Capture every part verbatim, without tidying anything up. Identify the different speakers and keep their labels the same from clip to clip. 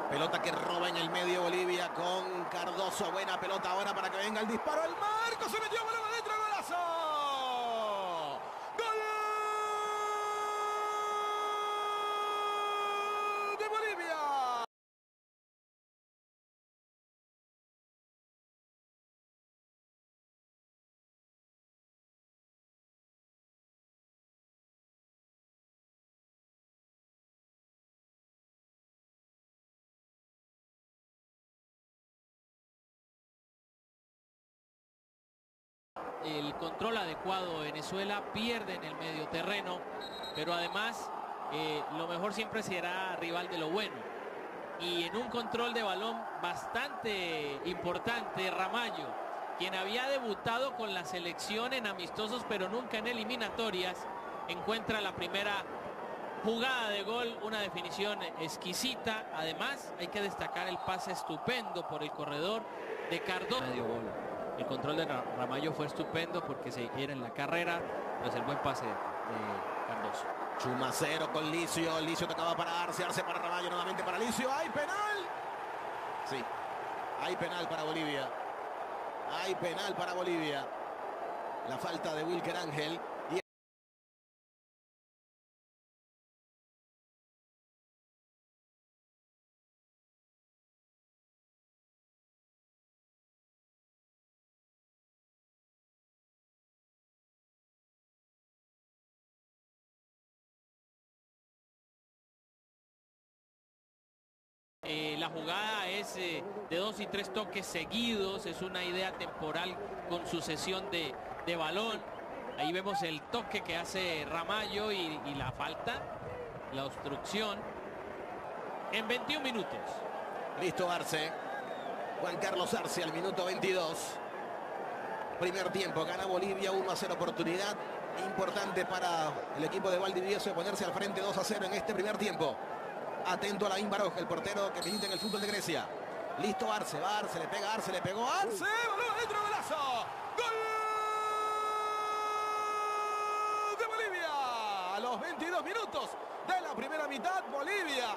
Speaker 1: Pelota que roba en el medio Bolivia con Cardoso. Buena pelota ahora para que venga el disparo. El marco se metió, balón adentro, golazo. ¡Gol de Bolivia!
Speaker 2: El control adecuado de Venezuela, pierde en el medio terreno, pero además eh, lo mejor siempre será rival de lo bueno. Y en un control de balón bastante importante, Ramallo, quien había debutado con la selección en amistosos pero nunca en eliminatorias, encuentra la primera jugada de gol, una definición exquisita. Además hay que destacar el pase estupendo por el corredor de Cardoso. Medio gol. El control de Ramallo fue estupendo porque se era en la carrera, pues el buen pase de Cardoso.
Speaker 1: Chumacero con Licio. Licio tocaba para Arce. Arce para Ramallo. Nuevamente para Licio. ¡Hay penal! Sí. Hay penal para Bolivia. Hay penal para Bolivia. La falta de Wilker Ángel. Y
Speaker 2: Eh, la jugada es eh, de dos y tres toques seguidos, es una idea temporal con sucesión de, de balón. Ahí vemos el toque que hace Ramallo y, y la falta, la obstrucción. En veintiún minutos.
Speaker 1: Listo Arce. Juan Carlos Arce al minuto veintidós. Primer tiempo, gana Bolivia uno a cero, oportunidad importante para el equipo de Valdivieso de ponerse al frente dos a cero en este primer tiempo. Atento a Laín Baroj, el portero que milita en el fútbol de Grecia. Listo Arce, va Arce, le pega Arce, le pegó Arce, balón adentro, golazo. ¡Gol de Bolivia! A los veintidós minutos de la primera mitad, Bolivia.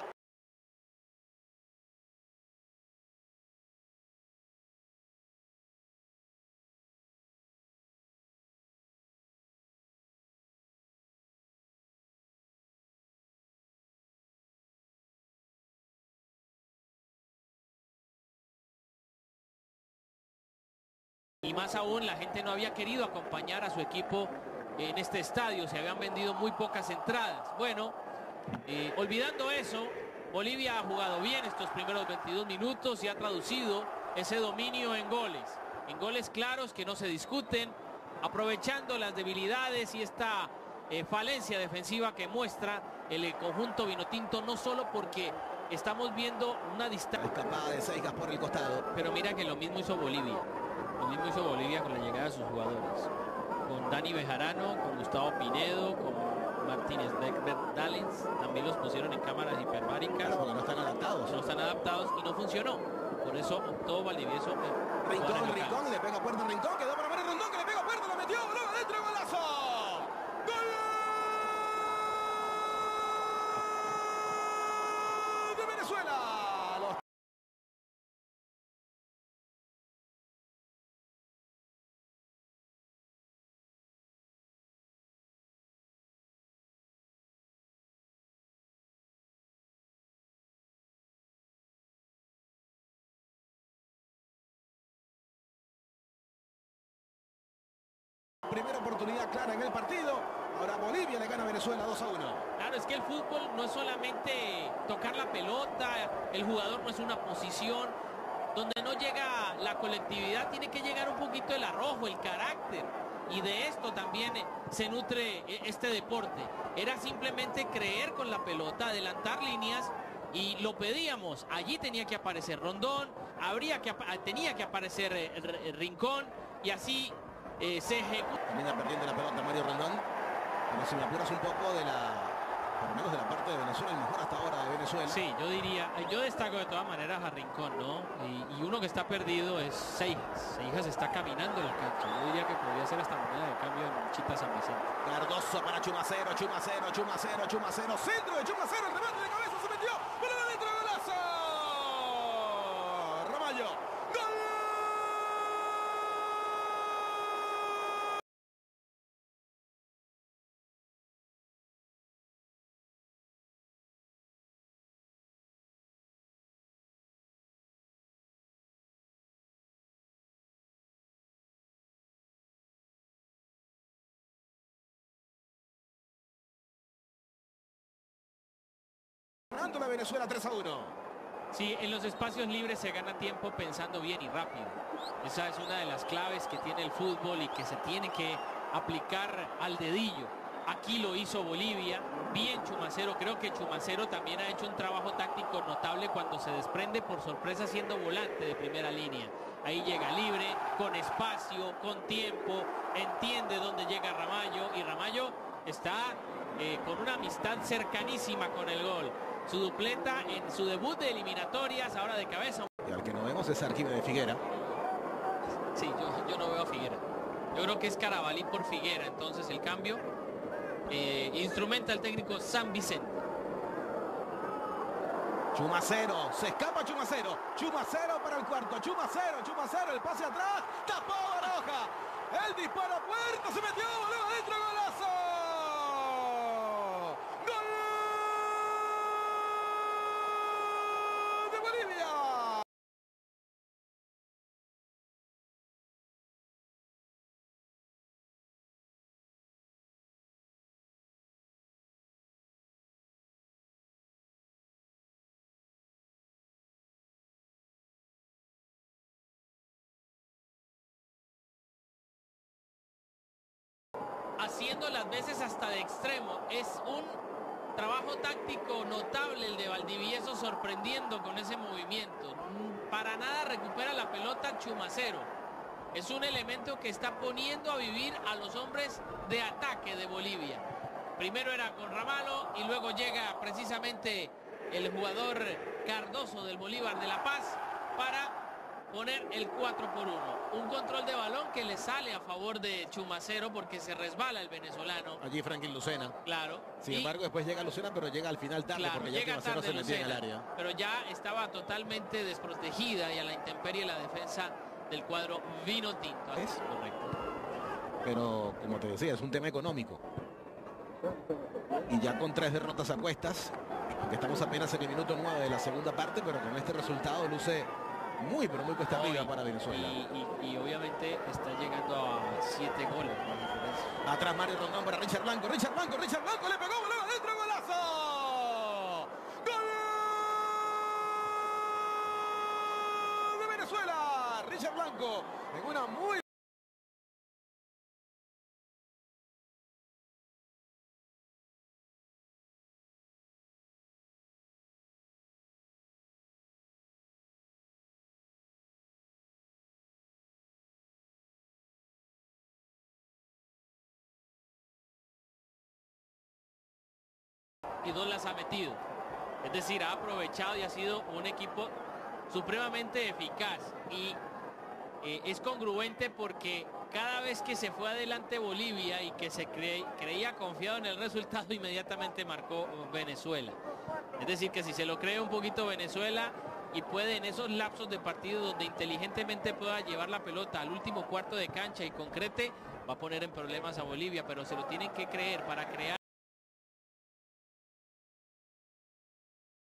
Speaker 2: Y más aún, la gente no había querido acompañar a su equipo en este estadio. Se habían vendido muy pocas entradas. Bueno, eh, olvidando eso, Bolivia ha jugado bien estos primeros veintidós minutos y ha traducido ese dominio en goles. En goles claros que no se discuten, aprovechando las debilidades y esta eh, falencia defensiva que muestra el, el conjunto vinotinto, no solo porque estamos viendo una distancia.
Speaker 1: Escapada de Seijas por el costado.
Speaker 2: Pero mira que lo mismo hizo Bolivia. Lo mismo hizo Bolivia con la llegada de sus jugadores. Con Dani Bejarano, con Gustavo Pinedo, con Martínez Dalens. También los pusieron en cámaras hiperbáricas.
Speaker 1: Claro, porque no están adaptados.
Speaker 2: No están adaptados y no funcionó. Por eso optó Valdivieso.
Speaker 1: Rincón, Rincón, le pega puerta Rincón. Quedó para Mario Rondón, que le pega puerta, la metió. ¡Balón adentro, golazo! ¡Gol de Venezuela! Los primera oportunidad clara en el partido. Ahora Bolivia le gana a Venezuela dos a uno.
Speaker 2: Claro, es que el fútbol no es solamente tocar la pelota, el jugador no es una posición. Donde no llega la colectividad, tiene que llegar un poquito el arrojo, el carácter. Y de esto también se nutre este deporte. Era simplemente creer con la pelota, adelantar líneas, y lo pedíamos. Allí tenía que aparecer Rondón, habría que, tenía que aparecer el Rincón, y así eh, se ejecuta.
Speaker 1: Termina perdiendo la pelota Mario Rondón. Pero si me apuras un poco de la, por lo menos de la parte de Venezuela, el mejor hasta ahora de Venezuela.
Speaker 2: Sí, yo diría, yo destaco de todas maneras a Rincón, ¿no? Y, y uno que está perdido es Seijas. Seijas está caminando en la cancha. Yo diría que podría ser esta moneda de cambio en Chita San Vicente.
Speaker 1: Cardoso para Chumacero, Chumacero, Chumacero, Chumacero. Centro de Chumacero, el remate de cabeza se metió. ¡Pero adentro, golazo! Ganando la Venezuela tres a uno.
Speaker 2: Sí, en los espacios libres se gana tiempo pensando bien y rápido. Esa es una de las claves que tiene el fútbol y que se tiene que aplicar al dedillo. Aquí lo hizo Bolivia, bien Chumacero. Creo que Chumacero también ha hecho un trabajo táctico notable cuando se desprende por sorpresa siendo volante de primera línea. Ahí llega libre, con espacio, con tiempo, entiende dónde llega Ramallo y Ramallo está eh, con una amistad cercanísima con el gol. Su dupleta en su debut de eliminatorias, ahora de cabeza.
Speaker 1: Y al que no vemos es Arquime de Figuera.
Speaker 2: Sí, yo, yo no veo a Figuera. Yo creo que es Carabalí por Figuera. Entonces el cambio eh, instrumenta el técnico San Vicente.
Speaker 1: Chumacero, se escapa Chumacero. Chumacero para el cuarto. Chumacero, Chumacero, el pase atrás. Tapó Baroja. El disparo a puerta, se metió, luego adentro, golazo.
Speaker 2: Haciendo las veces hasta de extremo. Es un trabajo táctico notable el de Valdivieso, sorprendiendo con ese movimiento. Para nada recupera la pelota Chumacero. Es un elemento que está poniendo a vivir a los hombres de ataque de Bolivia. Primero era con Ramalo y luego llega precisamente el jugador Cardoso del Bolívar de La Paz para poner el cuatro por uno. Un control de balón que le sale a favor de Chumacero porque se resbala el venezolano.
Speaker 1: Allí Franklin Lucena.
Speaker 2: Claro.
Speaker 1: Sin
Speaker 2: y,
Speaker 1: embargo, después llega Lucena, pero llega al final tarde,
Speaker 2: claro,
Speaker 1: porque ya Chumacero se metía en el área.
Speaker 2: Pero ya estaba totalmente desprotegida y a la intemperie la defensa del cuadro vino tinto.
Speaker 1: ¿Es?
Speaker 2: Correcto.
Speaker 1: Pero, como te decía, es un tema económico. Y ya con tres derrotas a cuestas, que estamos apenas en el minuto nueve de la segunda parte, pero con este resultado luce muy, pero muy cuesta arriba para Venezuela.
Speaker 2: Y, y, y obviamente está llegando a siete goles. ¿No?
Speaker 1: Atrás Mario Rondón para Richard Blanco. Richard Blanco, Richard Blanco le pegó, luego adentro, golazo. ¡Gol de Venezuela! Richard Blanco en una muy...
Speaker 2: Y dos las ha metido. Es decir, ha aprovechado y ha sido un equipo supremamente eficaz. Y eh, es congruente porque cada vez que se fue adelante Bolivia y que se cre creía confiado en el resultado, inmediatamente marcó Venezuela. Es decir, que si se lo cree un poquito Venezuela y puede en esos lapsos de partido donde inteligentemente pueda llevar la pelota al último cuarto de cancha y concrete, va a poner en problemas a Bolivia, pero se lo tienen que creer para crear